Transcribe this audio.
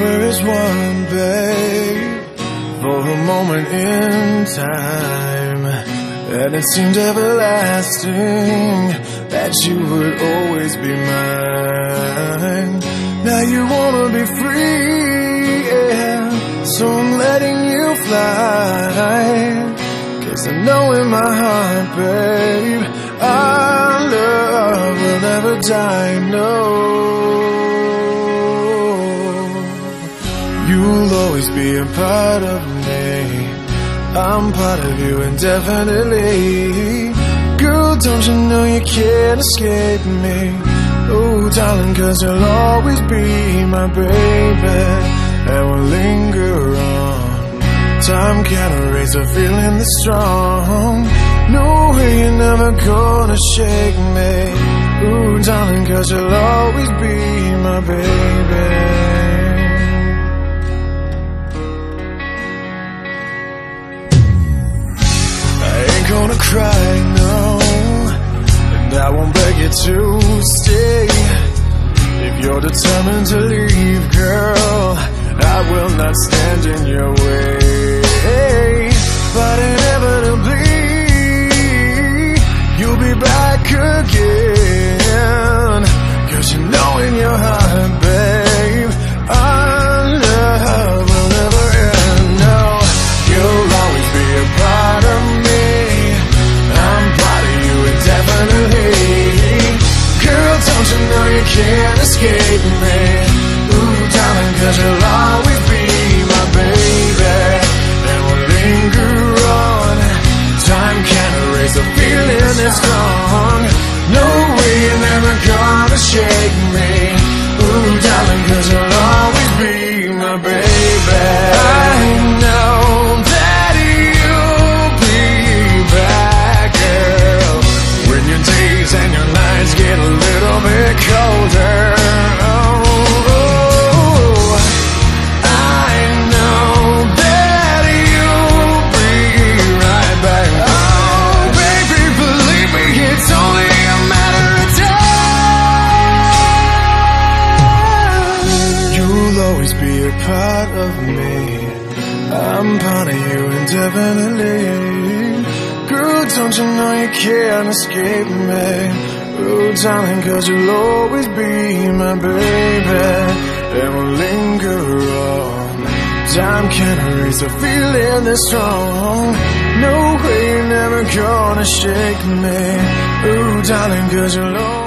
were as one, babe, for a moment in time, and it seemed everlasting that you would always be mine. Now you wanna be free, yeah, so I'm letting you fly, 'cause I know in my heart, babe, our love will never die, no. You'll always be a part of me, I'm part of you indefinitely. Girl, don't you know you can't escape me? Oh, darling, 'cause you'll always be my baby, and we'll linger on. Time can't erase a feeling that's strong. No way you're never gonna shake me. Ooh, darling, 'cause you'll always be my baby. Gonna cry, no, and I won't beg you to stay. If you're determined to leave, girl, I will not stand in your way. But inevitably, you'll be back again, 'cause you know in your heart, babe, our love will never end. No, you'll always be a part of me, don't you know you can't escape me? Ooh, darling, 'cause you'll always be my baby, and we'll linger on. Time can't erase a feeling that's strong. No way you're never gonna shake me. Ooh, darling, 'cause you'll always be my baby. I know that you'll be back, girl, when your days and your nights get a little bit colder. Oh, I know that you'll be right back. Oh, baby, believe me, it's only a matter of time. You'll always be a part of me, I'm part of you indefinitely. Girl, don't you know you can't escape me? Oh, darling, 'cause you'll always be my baby, and we'll linger on. Time can't erase a feeling that's strong. No way you're never gonna shake me. Oh, darling, 'cause you'll always